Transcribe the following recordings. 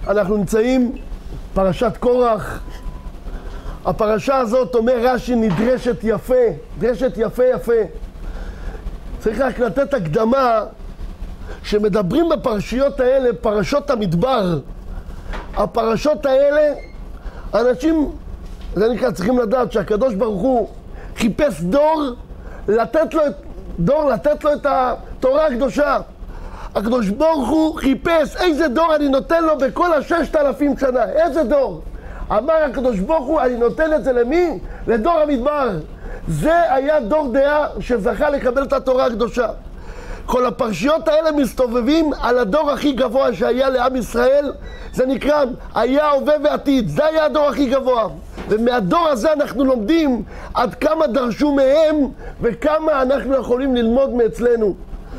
אנחנו נמצאים פרשת קורח. הפרשה הזאת, אומר רש"י, נדרשת יפה, נדרשת יפה יפה. צריך רק לתת הקדמה שמדברים בפרשיות האלה, פרשות המדבר. הפרשות האלה, אנשים, זה נקרא, צריכים לדעת שהקדוש ברוך הוא חיפש לתת לו את התורה הקדושה. הקדוש ברוך הוא חיפש איזה דור אני נותן לו בכל 6,000 שנה. איזה דור? אמר הקדוש ברוך הוא, אני נותן את זה למי? לדור המדבר. זה היה דור דעה שזכה לקבל את התורה הקדושה. כל הפרשיות האלה מסתובבים על הדור הכי גבוה שהיה לעם ישראל. זה נקרא היה, הווה ועתיד. זה היה הדור הכי גבוה. ומהדור הזה אנחנו לומדים עד כמה דרשו מהם וכמה אנחנו יכולים ללמוד מאצלנו.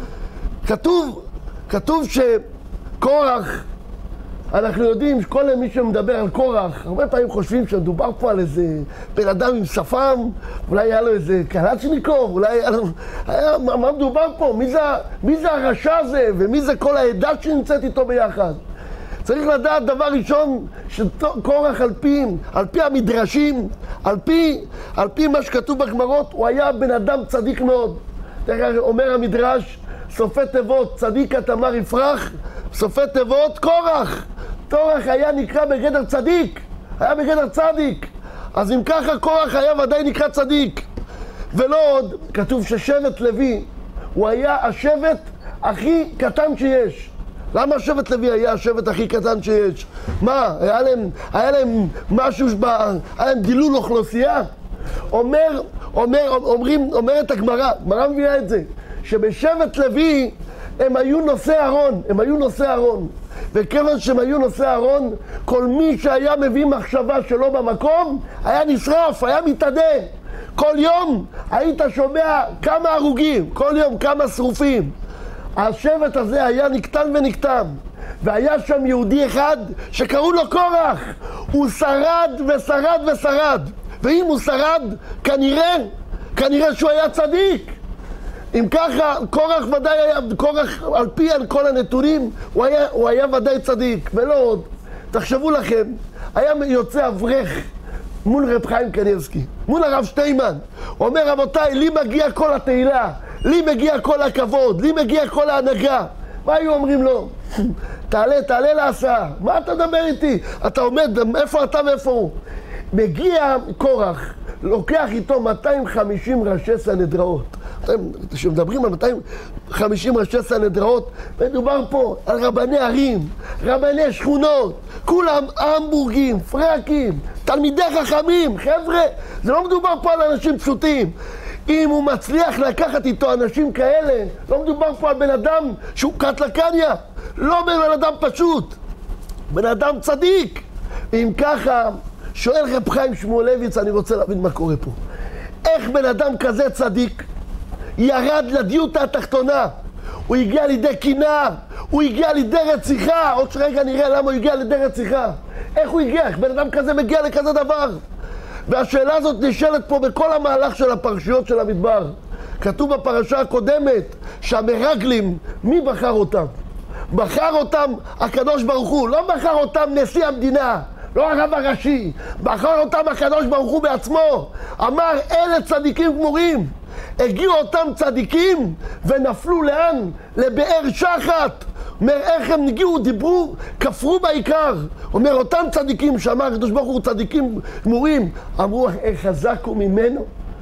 כתוב שקורח, אנחנו יודעים שכל מי שמדבר על קורח, הרבה פעמים חושבים שמדובר פה על איזה בן אדם עם שפם, אולי היה לו איזה קלצ'ניקוב, אולי היה לו... מה מדובר פה? מי זה הרשע הזה? ומי זה כל העדה שנמצאת איתו ביחד? צריך לדעת דבר ראשון שקורח על פי המדרשים, על פי מה שכתוב בגמרות, הוא היה בן אדם צדיק מאוד. אומר המדרש, סופי תיבות צדיק תמר יפרח, סופי תיבות קורח. קורח היה נקרא בגדר צדיק, היה בגדר צדיק. אז אם ככה קורח היה ודאי נקרא צדיק. ולא עוד, כתוב ששבט לוי הוא היה השבט הכי קטן שיש. למה שבט לוי היה השבט הכי קטן שיש? מה, היה להם משהו, היה להם דילול אוכלוסייה? אומרת הגמרא, הגמרא מביאה את זה, שבשבט לוי הם היו נושאי ארון, וכיוון שהם היו נושאי ארון, כל מי שהיה מביא מחשבה שלא במקום, היה נשרף, היה מתאדה. כל יום היית שומע כמה הרוגים, כל יום כמה שרופים. השבט הזה היה נקטן ונקטן, והיה שם יהודי אחד שקראו לו קורח. הוא שרד ושרד ושרד, ואם הוא שרד, כנראה שהוא היה צדיק. אם ככה, קורח ודאי היה, קורח על פי כל הנתונים, הוא היה ודאי צדיק. ולא עוד, תחשבו לכם, היה יוצא אברך מול רב חיים קניבסקי, מול הרב שטיימן. הוא אומר, רבותיי, לי מגיע כל התהילה, לי מגיע כל הכבוד, לי מגיע כל ההנהגה. מה היו אומרים לו? תעלה להסעה. מה אתה מדבר איתי? אתה עומד, איפה אתה ואיפה הוא? מגיע קורח, לוקח איתו 250 ראשי סנהדראות. כשמדברים על 250 ראשי סנהדראות, מדובר פה על רבני ערים, רבני שכונות, כולם המבורגים, פרקים, תלמידי חכמים. חבר'ה, זה לא מדובר פה על אנשים פשוטים. אם הוא מצליח לקחת איתו אנשים כאלה, לא מדובר פה על בן אדם שהוא קטלקניה, לא בן אדם פשוט, בן אדם צדיק. אם ככה, שואל רב חיים שמואלביץ, אני רוצה להבין מה קורה פה. איך בן אדם כזה צדיק ירד לדיוטה התחתונה? הוא הגיע לידי קנאה, הוא הגיע לידי רציחה. עוד שרגע נראה למה הוא הגיע לידי רציחה. איך הוא הגיע? איך בן אדם כזה מגיע לכזה דבר? והשאלה הזאת נשאלת פה בכל המהלך של הפרשיות של המדבר. כתוב בפרשה הקודמת שהמרגלים, מי בחר אותם? בחר אותם הקדוש ברוך הוא, לא בחר אותם נשיא המדינה, לא הרב הראשי, בחר אותם הקדוש ברוך הוא בעצמו. אמר, אלה צדיקים גמורים. הגיעו אותם צדיקים ונפלו לאן? לבאר שחת. אומר, איך הם הגיעו, דיברו, כפרו בעיקר. אומר, אותם צדיקים שאמר הקדוש ברוך הוא צדיקים גמורים, אמרו, איך חזק הוא ממנו?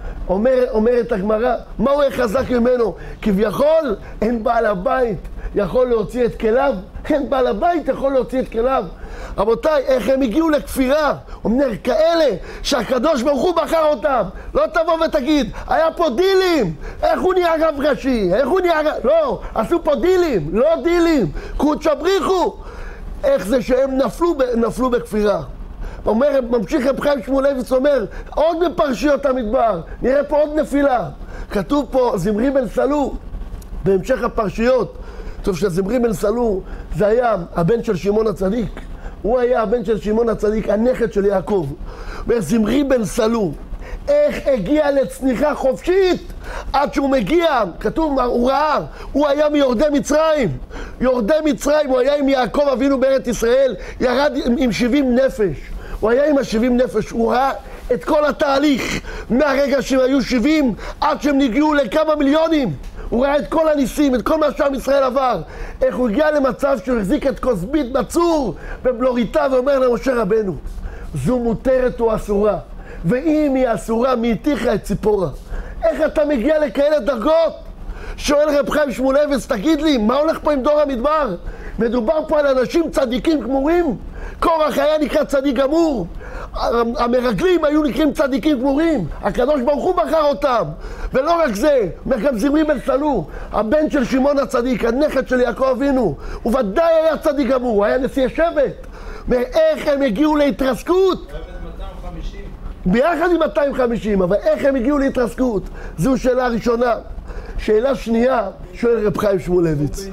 אומרת הגמרא, מה הוא איך חזק ממנו? כביכול, אין בעל הבית יכול להוציא את כליו, אין בעל הבית יכול להוציא את כליו. רבותיי, איך הם הגיעו לכפירה? אומר, כאלה שהקדוש ברוך הוא בחר אותם. לא תבוא ותגיד, היה פה דילים, איך הוא נהיה רב ראשי, איך הוא נהיה רב... לא, עשו פה דילים, לא דילים, קודשא בריחו. איך זה שהם נפלו בכפירה? אומר, ממשיך רב חיים שמואלביץ, אומר, עוד בפרשיות המדבר, נראה פה עוד נפילה. כתוב פה, זמרי בן סלו, בהמשך הפרשיות, טוב שזמרי בן סלו, זה היה הבן של שמעון הצדיק. הוא היה הבן של שמעון הצדיק, הנכד של יעקב. אומר, זמרי בן סלו, איך הגיע לצניחה חופשית עד שהוא מגיע, כתוב, הוא ראה, הוא היה מיורדי מצרים. יורדי מצרים, הוא היה עם יעקב אבינו בארץ ישראל, ירד עם 70 נפש. הוא היה עם ה-70 נפש, הוא ראה את כל התהליך, מהרגע שהם היו 70 עד שהם נגיעו לכמה מיליונים. הוא ראה את כל הניסים, את כל מה שעם ישראל עבר. איך הוא הגיע למצב שהוא החזיק את כוסבית בצור בבלוריתה ואומר למשה רבנו, זו מותרת או אסורה? ואם היא אסורה, מי התיכה את ציפורה? איך אתה מגיע לכאלה דרגות? שואל רב חיים שמואלביץ, תגיד לי, מה הולך פה עם דור המדבר? מדובר פה על אנשים צדיקים גמורים? קורח היה נקרא צדיק גמור. המרגלים היו נקראים צדיקים גמורים. הקדוש ברוך הוא בחר אותם. ולא רק זה, גם זמרי בן סלו, הבן של שמעון הצדיק, הנכד של יעקב אבינו, הוא ודאי היה צדיק גמור, הוא היה נשיא השבט. ואיך הם הגיעו להתרסקות? ביחד עם 250, אבל איך הם הגיעו להתרסקות? זו שאלה ראשונה. שאלה שנייה, שואל רב חיים שמואלביץ.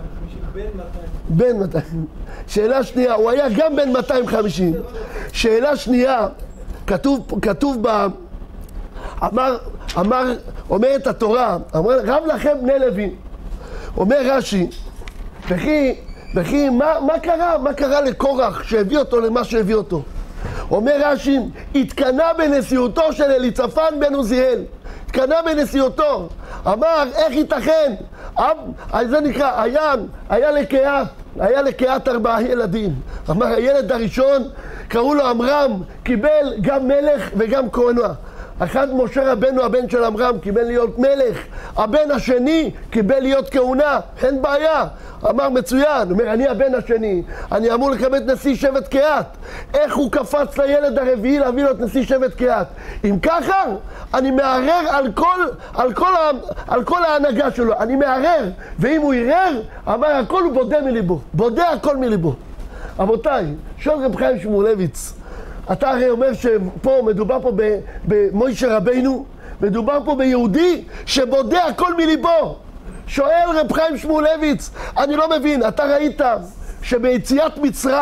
בן 200. שאלה שנייה, הוא היה גם בן 250. שאלה שנייה, כתוב בה, אומרת התורה, רב לכם בני לוי. אומר רש"י, וכי מה קרה לקורח שהביא אותו למה שהביא אותו? אומר רש"י, התקנה בנשיאותו של אליצפן בן עוזיאל. התקנה בנשיאותו. אמר, איך ייתכן? זה נקרא, היה לקהת 4 ילדים. אמר, הילד הראשון, קראו לו עמרם, קיבל גם מלך וגם כהונה. אחד משה רבנו, הבן של עמרם, קיבל להיות מלך. הבן השני קיבל להיות כהונה. אין בעיה. אמר, מצוין. אומר, אני הבן השני. אני אמור לקבל את נשיא שבט קהת. איך הוא קפץ לילד הרביעי להביא לו את נשיא שבט קהת? אם ככה, אני מערער על כל ההנהגה שלו. אני מערער. ואם הוא ערער, אמר, הכל הוא בודה מליבו. בודה הכל מליבו. רבותיי, שואל רב חיים שמואלביץ, אתה הרי אומר שפה מדובר פה במוישה רבינו, מדובר פה ביהודי שבודה הכל מליבו. שואל רב חיים שמואלביץ, אני לא מבין, אתה ראית שביציאת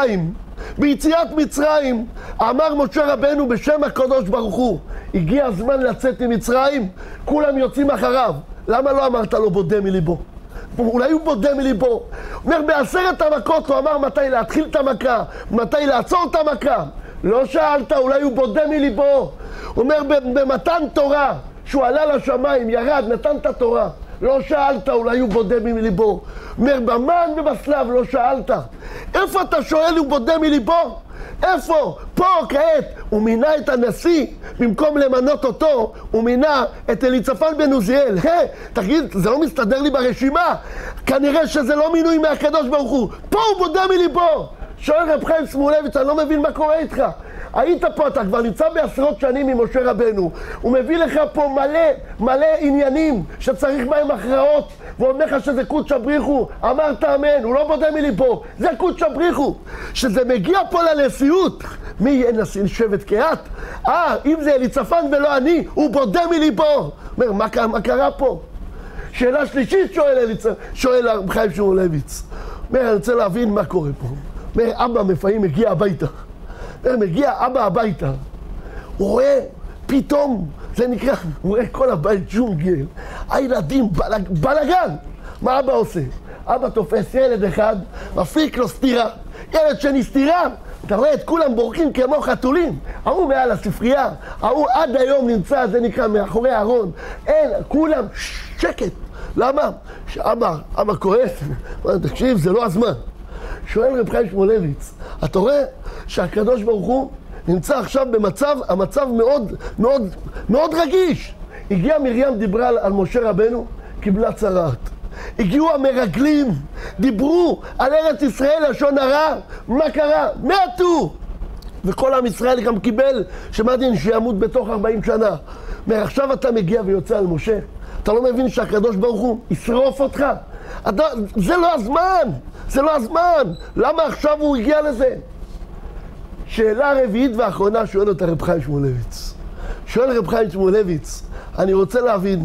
מצרים אמר משה רבנו בשם הקדוש ברוך הוא, הגיע הזמן לצאת ממצרים, כולם יוצאים אחריו. למה לא אמרת לו בודה מליבו? אולי הוא בודה מליבו. הוא אומר, ב10 המכות הוא אמר מתי להתחיל את המכה, מתי לעצור את המכה. לא שאלת, אולי הוא בודה מליבו. הוא אומר, במתן תורה, שהוא עלה לשמיים, ירד, נתן את התורה. לא שאלת, אולי הוא בודה מליבו. הוא אומר, במן ובסלב, לא שאלת. איפה אתה שואל, הוא בודה מליבו? איפה? פה כעת הוא מינה את הנשיא, במקום למנות אותו, הוא מינה את אליצפן בן עוזיאל. תגיד, זה לא מסתדר לי ברשימה. כנראה שזה לא מינוי מהקדוש ברוך הוא. פה הוא בודה מליבו. שואל רב חיים שמואלביץ, אני לא מבין מה קורה איתך. היית פה, אתה כבר נמצא בעשרות שנים עם משה רבנו. הוא מביא לך פה מלא עניינים שצריך בהם הכרעות, והוא אומר לך שזה קודש בריחו. אמרת אמן, הוא לא בודה מליבו, זה קודש בריחו. שזה מגיע פה לנשיאות, מי יהיה נשיא שבט קהת? אם זה אליצפן ולא אני, הוא בודה מליבו. אומר, מה קרה פה? שאלה שלישית שואל רב חיים שמואלביץ. אומר, אני רוצה להבין מה קורה פה. אומר, אבא מפעים מגיע הביתה. מגיע אבא הביתה, הוא רואה פתאום, זה נקרא, הוא רואה כל הבית ג'ונגל, הילדים בלגן. מה אבא עושה? אבא תופס ילד אחד, מפיק לו סתירה, ילד שני סתירה, אתה רואה את כולם בורקים כמו חתולים. ההוא מעל הספרייה, ההוא עד היום נמצא, זה נקרא מאחורי הארון, אין, כולם שקט. למה? אבא כועס, תקשיב, זה לא הזמן. שואל רב חיים שמואלביץ, אתה רואה שהקדוש ברוך הוא נמצא עכשיו המצב מאוד מאוד מאוד רגיש. הגיעה מרים, דיברה על משה רבנו, קיבלה צרעת. הגיעו המרגלים, דיברו על ארץ ישראל לשון הרע, מה קרה? מתו! וכל עם ישראל גם קיבל שמדין שימות בתוך 40 שנה. ועכשיו אתה מגיע ויוצא על משה, אתה לא מבין שהקדוש ברוך הוא ישרוף אותך? זה לא הזמן! זה לא הזמן! למה עכשיו הוא הגיע לזה? שאלה רביעית ואחרונה שואל אותה רב חיים שמואלביץ. שואל רב חיים שמואלביץ, אני רוצה להבין,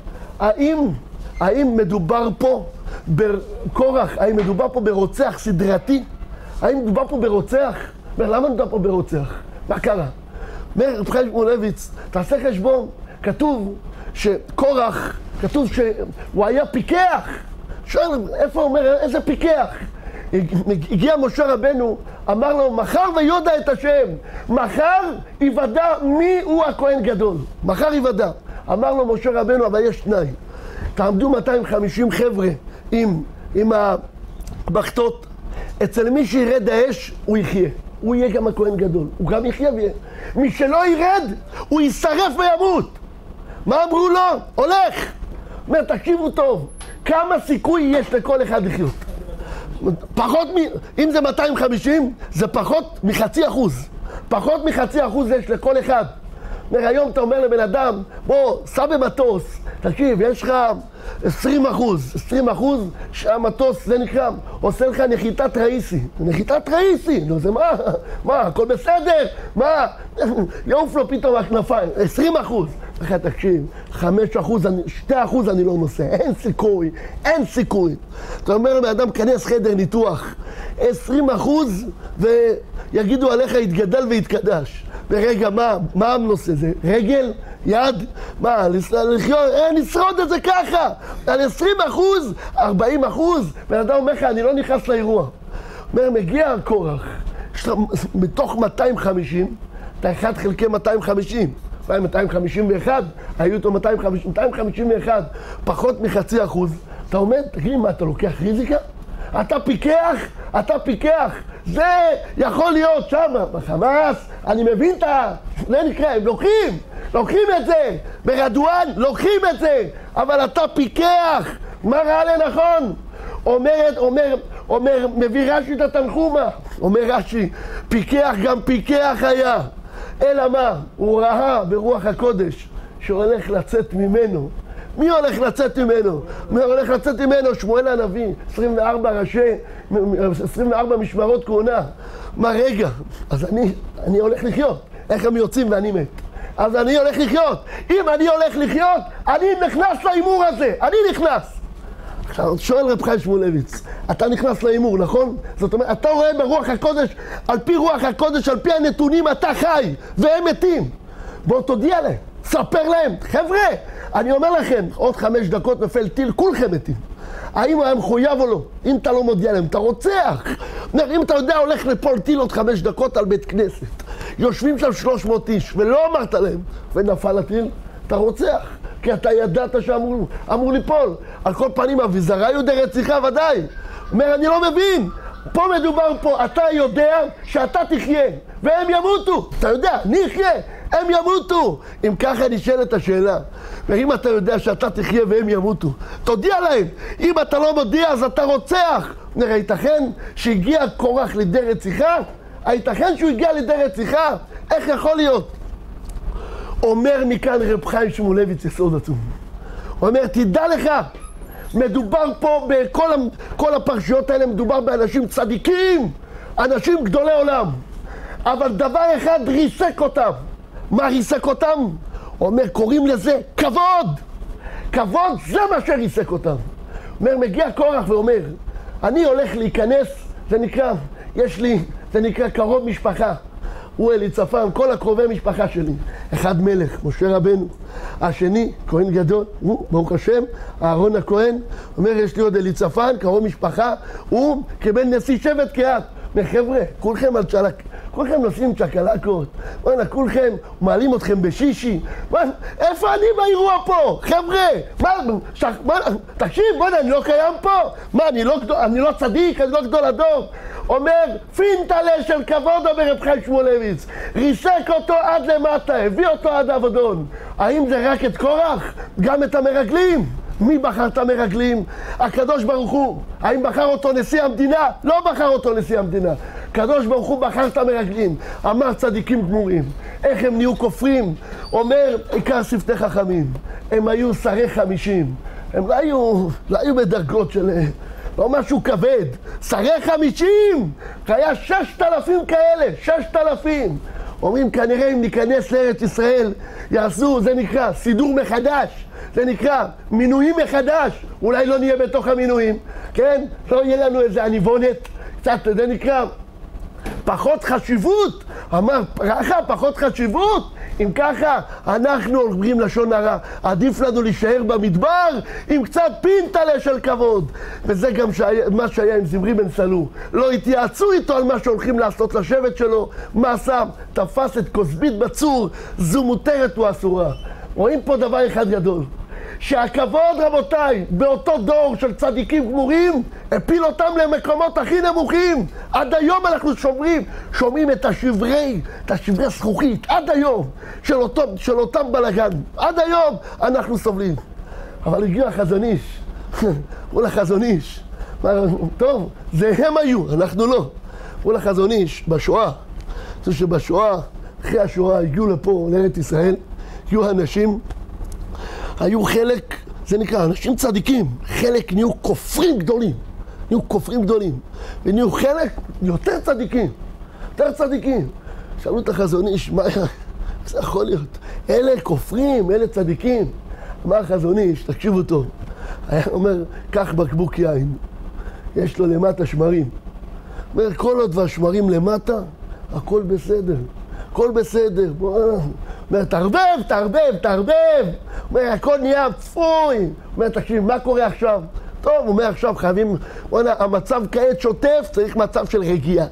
האם מדובר פה בקורח, האם מדובר פה ברוצח סדרתי? האם מדובר פה ברוצח? למה מדובר פה ברוצח? מה קרה? אומר רב חיים שמואלביץ, תעשה חשבון, כתוב שקורח כתוב שהוא היה פיקח. שואל, איפה הוא אומר, איזה פיקח? הגיע משה רבנו, אמר לו, מחר ויודע את השם, מחר יוודע מי הוא הכהן גדול, מחר יוודע. אמר לו משה רבנו, אבל יש תנאי, תעמדו 250 חבר'ה עם הבחתות, אצל מי שירד האש הוא יחיה, הוא יהיה גם הכהן גדול, הוא גם יחיה ויהיה. מי שלא ירד, הוא יישרף וימות. מה אמרו לו? הולך. אומר, תקשיבו טוב, כמה סיכוי יש לכל אחד לחיות? פחות אם זה 250, זה פחות מ0.5%. פחות מ0.5% יש לכל אחד. אומר, היום אתה אומר לבן אדם, בוא, סע במטוס, תקשיב, יש לך 20%, 20% שהמטוס, זה נקרא, עושה לך נחיתת ראיסי. נחיתת ראיסי, נו זה מה, הכל בסדר? מה, יעוף לו פתאום הכנפיים, 20%. אחרי תקשיב, 5%, 2% אני לא נוסע, אין סיכוי, אין סיכוי. אתה אומר לבן אדם, כנס חדר ניתוח, 20% ויגידו עליך יתגדל ויתקדש. ורגע, מה הנושא? זה רגל? יד? מה? לחיות? נשרוד את זה ככה! על 20%, 40%, בן אדם אומר לך, אני לא נכנס לאירוע. אומר, מגיע קורח, מתוך 250, אתה 1 חלקי 250. 251, היו אותו 251, פחות מ0.5%. אתה אומר, תגיד, מה, אתה לוקח ריזיקה? אתה פיקח? אתה פיקח. זה יכול להיות שם, בחמאס, אני מבין זה נקרא, הם לוקחים את זה, ברדואן לוקחים את זה, אבל אתה פיקח. מה ראה לנכון? אומר, מביא רש"י את התנחומה, אומר רש"י, פיקח גם פיקח היה. אלא מה? הוא ראה ברוח הקודש שהולך לצאת ממנו. מי הולך לצאת ממנו? מי הולך לצאת ממנו? שמואל הנביא, 24 משמרות כהונה. מה רגע? אז אני הולך לחיות. איך הם יוצאים ואני מת? אז אני הולך לחיות. אם אני הולך לחיות, אני נכנס לאימור הזה. אני נכנס. עכשיו, שואל רב חיים שמואלביץ, אתה נכנס לאימור, נכון? זאת אומרת, אתה רואה ברוח הקודש, על פי רוח הקודש, על פי הנתונים, אתה חי, והם מתים. בואו תודיע להם, ספר להם, חבר'ה, אני אומר לכם, עוד 5 דקות נפל טיל, כולכם מתים. האם הוא היה מחויב או לא? אם אתה לא מודיע להם, אתה רוצח. אם אתה יודע, הולך לפול טיל עוד 5 דקות על בית כנסת. יושבים שם 300 איש, ולא אמרת להם, ונפל הטיל, אתה רוצח. כי אתה ידעת שאמור ליפול. על כל פנים, אביזרה יהודי רציחה ודאי. אומר, אני לא מבין. פה מדובר פה, אתה יודע שאתה תחיה, והם ימותו. אתה יודע, אני אחיה, הם ימותו. אם ככה נשאלת השאלה, ואם אתה יודע שאתה תחיה והם ימותו, תודיע להם. אם אתה לא מודיע, אז אתה רוצח. נראה, ייתכן שהגיע קורח לידי רציחה? הייתכן שהוא הגיע לידי רציחה? איך יכול להיות? אומר מכאן רב חיים שמואלביץ יסוד עצום. הוא אומר, תדע לך, מדובר פה בכל הפרשיות האלה, מדובר באנשים צדיקים, אנשים גדולי עולם. אבל דבר אחד ריסק אותם. מה ריסק אותם? הוא אומר, קוראים לזה כבוד. כבוד זה מה שריסק אותם. הוא אומר, מגיע קורח ואומר, אני הולך להיכנס, זה נקרא קרוב משפחה. הוא אליצפן, כל הקרובי משפחה שלי. אחד מלך, משה רבנו. השני, כהן גדול, הוא, ברוך השם, אהרון הכהן. אומר, יש לי עוד אליצפן, קרוב משפחה. הוא כבן נשיא שבט קהת. חבר'ה, כולכם על צ'לק, כולכם נוסעים צ'קלקות. בוא'נה, כולכם מעלים אתכם בשישי. איפה אני באירוע פה? חבר'ה, תקשיב, בוא'נה, אני לא קיים פה? מה, אני לא צדיק, אני לא גדול הדור? אומר, פינטלה של כבוד, אומר רב חיים שמואלביץ, ריסק אותו עד למטה, הביא אותו עד אבדון. האם זה רק את קורח? גם את המרגלים? מי בחר את המרגלים? הקדוש ברוך הוא. האם בחר אותו נשיא המדינה? לא בחר אותו נשיא המדינה. הקדוש ברוך הוא בחר את המרגלים. אמר צדיקים גמורים. איך הם נהיו כופרים? אומר, עיקר שפתי חכמים. הם היו שרי 50. הם לא היו בדרגות של... לא משהו כבד. שרי 50! היה 6,000 כאלה. 6,000. אומרים, כנראה אם ניכנס לארץ ישראל, יעשו, זה נקרא, סידור מחדש. זה נקרא מינויים מחדש, אולי לא נהיה בתוך המינויים, כן? לא יהיה לנו איזה עניבונת, קצת, זה נקרא פחות חשיבות, אמר פרחה, פחות חשיבות, אם ככה, אנחנו אומרים לשון הרע, עדיף לנו להישאר במדבר עם קצת פינטלה של כבוד. וזה גם מה שהיה עם זמרי בן סלו. לא התייעצו איתו על מה שהולכים לעשות לשבט שלו. מה עשה? תפס את כוסבית בצור, זו מותרת או אסורה. רואים פה דבר אחד גדול. שהכבוד, רבותיי, באותו דור של צדיקים גמורים, הפיל אותם למקומות הכי נמוכים. עד היום אנחנו שומעים את השברי זכוכית, עד היום, של אותם בלגן. עד היום אנחנו סובלים. אבל הגיע החזון איש, מול החזון איש. טוב, זה הם היו, אנחנו לא. מול החזון איש, בשואה. זה שבשואה, אחרי השואה, הגיעו לפה, לארץ ישראל, הגיעו אנשים, היו חלק, זה נקרא, אנשים צדיקים, חלק נהיו כופרים גדולים, ונהיו חלק יותר צדיקים. שאלו את החזון איש, מה זה יכול להיות? אלה כופרים, אלה צדיקים. אמר החזון איש, תקשיבו טוב, היה אומר, קח בקבוק יין, יש לו למטה שמרים. אומר, כל עוד והשמרים למטה, הכל בסדר. אומר, תערבב. אומר, הכל נהיה צפוי. אומר, תקשיב, מה קורה עכשיו? טוב, אומר, עכשיו חייבים, המצב כעת שוטף, צריך מצב של רגיעה.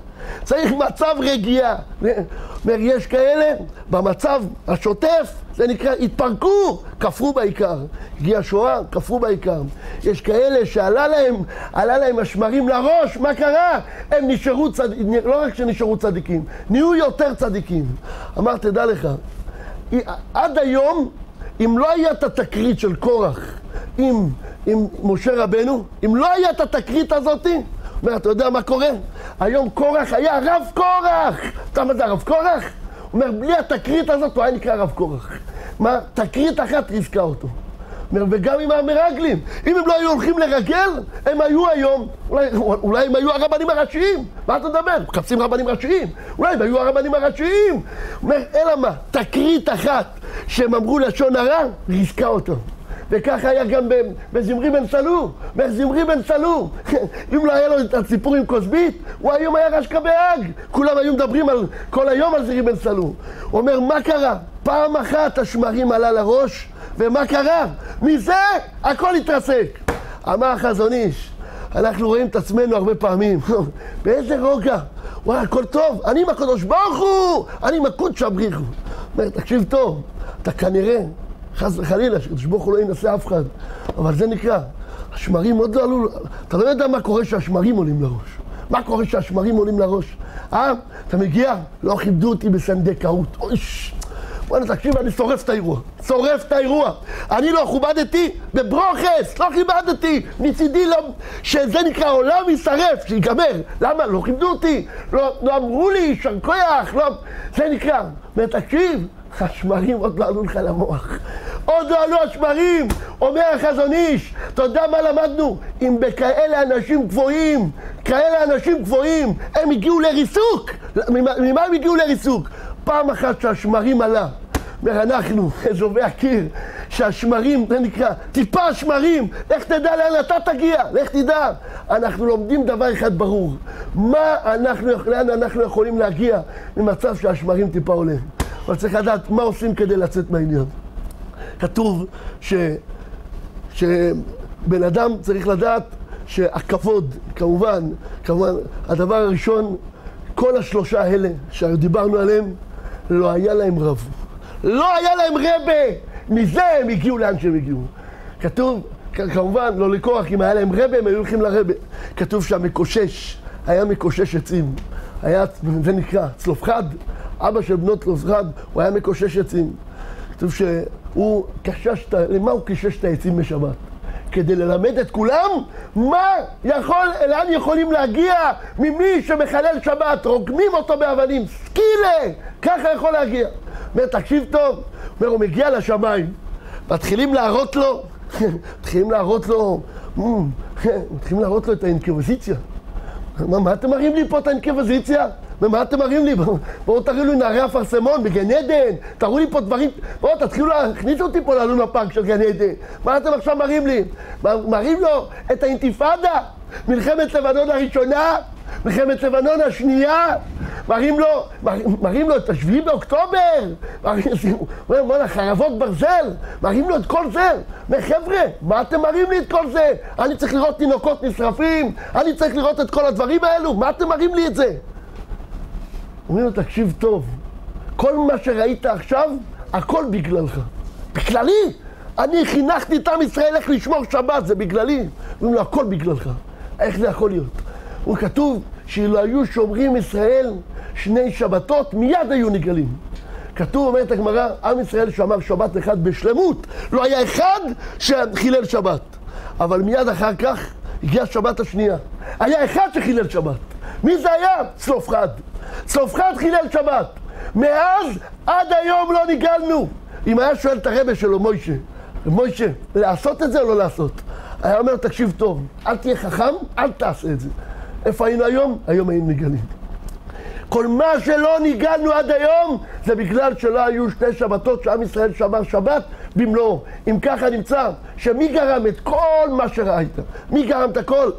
אומר, יש כאלה, במצב השוטף, זה נקרא, התפרקו, כפרו בעיקר. הגיע השואה, כפרו בעיקר. יש כאלה שעלה להם השמרים לראש, מה קרה? הם נשארו צדיקים, לא רק שנשארו צדיקים, נהיו יותר צדיקים. אמר, תדע לך, עד היום, אם לא היה את התקרית של קורח עם משה רבנו, אם לא היה את התקרית הזאת, אומר, אתה יודע מה קורה? היום קורח היה רב קורח. אתה מה זה רב קורח? אומר, בלי התקרית הזאת הוא היה נקרא רב קורח. מה? תקרית אחת ריסקה אותו. אומר, וגם עם המרגלים. אם הם לא היו הולכים לרגל, הם היו היום, אולי הם היו הרבנים הראשיים. מה אתה מדבר? מחפשים רבנים ראשיים. אולי הם היו הרבנים הראשיים. אומר, אלא מה? תקרית אחת שהם אמרו לשון הרע, ריסקה אותו. וככה היה גם בזמרי בן סלו. אם לא היה לו את הסיפור עם כוסבית, הוא היום היה רשקה בהאג. כולם היו מדברים כל היום על זמרי בן סלו. הוא אומר, מה קרה? פעם אחת השמרים עלה לראש, ומה קרה? מזה הכל התרסק. אמר החזון איש, אנחנו רואים את עצמנו הרבה פעמים. באיזה רוגע? וואי, הכל טוב. אני עם הקדוש ברוך הוא, אני עם הקודש הבריחו. אומר, תקשיב טוב, אתה כנראה, חס וחלילה, שקדוש ברוך הוא לא ינסה אף אחד. אבל זה נקרא, השמרים עוד לא עלו, אתה לא יודע מה קורה שהשמרים עולים לראש. אתה מגיע? לא כיבדו אותי בסנדקאות. אויש. בוא'נה, תקשיב, אני שורף את האירוע. אני לא כיבדתי בברוכס, לא כיבדתי. מצידי לא, שזה נקרא עולם יישרף, שיגמר. למה? לא כיבדו אותי. לא אמרו לי, יישר כוח, לא. זה נקרא. ותקשיב, השמרים עוד לא עלו לך למוח. עוד לא עלו השמרים. אומר החזון איש, אתה יודע מה למדנו? אם בכאלה אנשים גבוהים, הם הגיעו לריסוק. ממה הם הגיעו לריסוק? פעם אחת שהשמרים עלה, אומר אנחנו, אזובי הקיר, שהשמרים, זה נקרא, טיפה השמרים, לך תדע לאן אתה תגיע, לך תדע. אנחנו לומדים דבר אחד ברור, לאן אנחנו יכולים להגיע ממצב שהשמרים טיפה עולה. אבל צריך לדעת מה עושים כדי לצאת מהעניין. כתוב שבן אדם צריך לדעת שהכבוד, כמובן, הדבר הראשון, כל השלושה האלה שדיברנו עליהם, לא היה להם רב. לא היה להם רבה. מזה הם הגיעו לאן שהם הגיעו. כתוב, כמובן, לא לקורח, אם היה להם רבה, הם היו הולכים לרבה. כתוב שהמקושש, היה מקושש עצים. זה נקרא, צלופחד, אבא של בנות צלופחד, הוא היה מקושש עצים. כתוב שהוא קשש, למה הוא קשש את העצים בשבת? כדי ללמד את כולם לאן יכולים להגיע ממי שמחלל שבת, רוגמים אותו באבנים, סקילה, ככה יכול להגיע. אומר, תקשיב טוב, הוא מגיע לשמיים, מתחילים להראות לו את האינקוויזיציה. מה אתם מראים לי פה את האינקוויזיציה? ומה אתם מראים לי? בואו תראו לי נערי אפרסמון בגן עדן, תראו לי פה דברים, בואו תתחילו להכניס אותי פה ללונה פארק של גן עדן. מה אתם עכשיו מראים לי? מראים לו את האינתיפאדה, מלחמת לבנון הראשונה, מלחמת לבנון השנייה, מראים לו את השביעי באוקטובר, מראים חרבות ברזל, מראים לו את כל זה. חבר'ה, מה אתם מראים לי את כל זה? אני צריך לראות תינוקות נשרפים, אני צריך לראות את כל הדברים האלו, מה אתם מראים לי את זה? אומרים לו, תקשיב טוב, כל מה שראית עכשיו, הכל בגללך. בגללי? אני חינכתי את עם ישראל איך לשמור שבת, זה בגללי. אומרים לו, הכל בגללך. איך זה יכול להיות? הוא כתוב שאילו היו שומרים ישראל 2 שבתות, מיד היו נגלים. כתוב, אומרת הגמרא, עם ישראל שמר שבת אחד בשלמות. לא היה אחד שחילל שבת. אבל מיד אחר כך הגיעה שבת השנייה. היה אחד שחילל שבת. מי זה היה? צלופחד. צלופחד חילל שבת. מאז עד היום לא נגלנו. אם היה שואל את הרבא שלו, מוישה, לעשות את זה או לא לעשות? היה אומר, תקשיב טוב, אל תהיה חכם, אל תעשה את זה. איפה היינו היום? היום היינו נגלים. כל מה שלא ניגלנו עד היום, זה בגלל שלא היו 2 שבתות שעם ישראל שמר שבת במלואו. אם ככה נמצא, שמי גרם את כל מה שראית? מי גרם את הכל?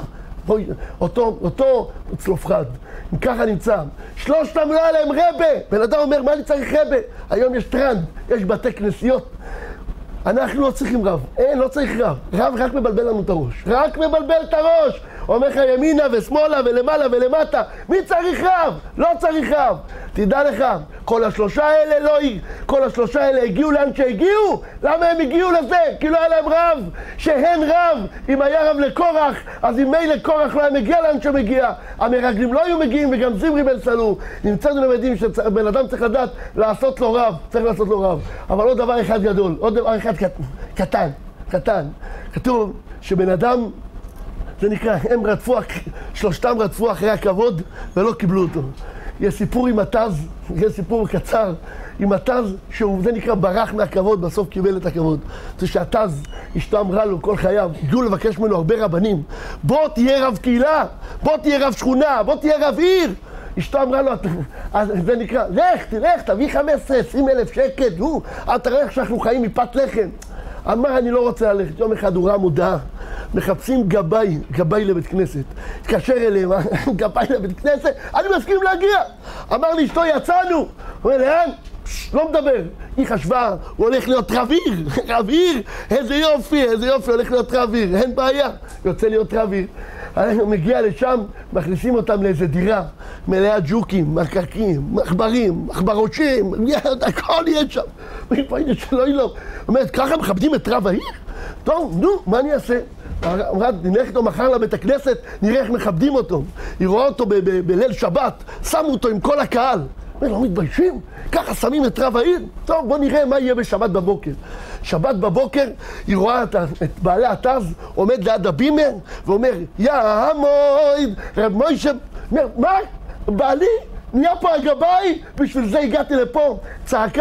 אותו צלופחד. אם ככה נמצא, 3 לא היה להם רבא. בן אדם אומר, מה אני צריך רבא? היום יש טרנד, יש בתי כנסיות. אנחנו לא צריכים רב, אין, לא צריך רב. רב רק מבלבל לנו את הראש. רק מבלבל את הראש. אומר לך ימינה ושמאלה ולמעלה ולמטה. מי צריך רב? לא צריך רב. תדע לך, כל השלושה האלה הגיעו לאן שהגיעו. למה הם הגיעו לזה? כי לא היה להם רב. שהן רב, אם היה רב לקורח, אז אם מילא קורח לא היה מגיע לאן שמגיע. המרגלים לא היו מגיעים וגם זמרי בן סלו. נמצאנו למדים שבן אדם צריך לדעת לעשות לו רב. צריך לעשות לו רב. אבל עוד דבר אחד גדול, עוד דבר אחד קטן. כתוב שבן אדם, זה נקרא, שלושתם רדפו אחרי הכבוד ולא קיבלו אותו. יש סיפור עם התז, יש סיפור קצר עם התז, שזה נקרא ברח מהכבוד, בסוף קיבל את הכבוד. זה שהתז, אשתו אמרה לו כל חייו, הגיעו לבקש ממנו הרבה רבנים. בוא תהיה רב קהילה, בוא תהיה רב שכונה, בוא תהיה רב עיר. אשתו אמרה לו, זה נקרא, לך, תביא 15-20 אלף שקל, אתה רואה איך שאנחנו חיים מפת לחם. אמר, אני לא רוצה ללכת. יום אחד הוא ראה מודעה, מחפשים גבאי לבית כנסת. התקשר אליהם, גבאי לבית כנסת, אני מסכים להגיע. אמר לי, אשתו, יצאנו. הוא אומר, לאן? לא מדבר. היא חשבה, הוא הולך להיות רב עיר, איזה יופי, הולך להיות רב עיר, אין בעיה, יוצא להיות רב עיר. הוא מגיע לשם, מכניסים אותם לאיזה דירה, מלאה ג'וקים, מקרקים, מחברושים, הכל יהיה שם. הוא אומר, ככה מכבדים את רב העיר? טוב, נו, מה אני אעשה? אמרה, נלך איתו מחר לבית הכנסת, נראה איך מכבדים אותו. היא רואה אותו בליל שבת, שמו אותו עם כל הקהל. אומר, לא מתביישים? ככה שמים את רב העיר? טוב, בוא נראה מה יהיה בשבת בבוקר. שבת בבוקר, היא רואה את בעלי התז, עומד ליד הבימר, ואומר, יא המויד, רב מוישה, אומר, מה? בעלי? נהיה פה הגבאי? בשביל זה הגעתי לפה. צעקה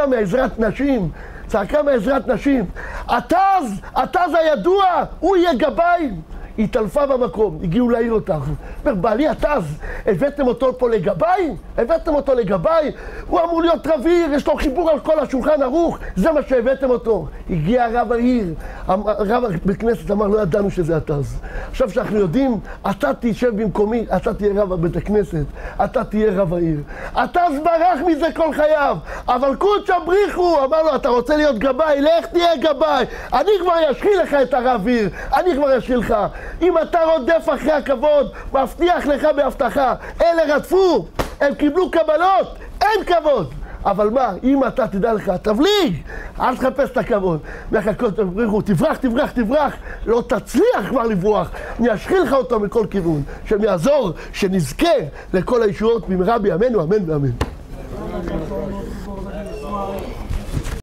מעזרת נשים. התז הידוע, הוא יהיה גבאי. היא התעלפה במקום, הגיעו להעיר אותך. אומר, בעלי התז, הבאתם אותו לגבאי? הוא אמור להיות רב עיר, יש לו חיבור על כל השולחן ערוך, זה מה שהבאתם אותו. הגיע רב העיר, רב בכנסת אמר, לא ידענו שזה התז. עכשיו שאנחנו יודעים, אתה תשב במקומי, אתה תהיה רב בבית הכנסת, אתה תהיה רב העיר. התז ברח מזה כל חייו, אבל קודשא בריחו, אמר לו, אתה רוצה להיות גבאי? לך תהיה גבאי. אני כבר אשחיל לך את הרב עיר, אם אתה רודף אחרי הכבוד, מבטיח לך בהבטחה, אלה רדפו, הם קיבלו קבלות, אין כבוד. אבל מה, אם אתה תדע לך, תבליג, אל תחפש את הכבוד. והקודש בריחו, תברח, לא תצליח כבר לברוח, אני אשחיל לך אותו מכל כיוון, שיעזור, שנזכה לכל הישועות במהרה בימינו, אמן ואמן.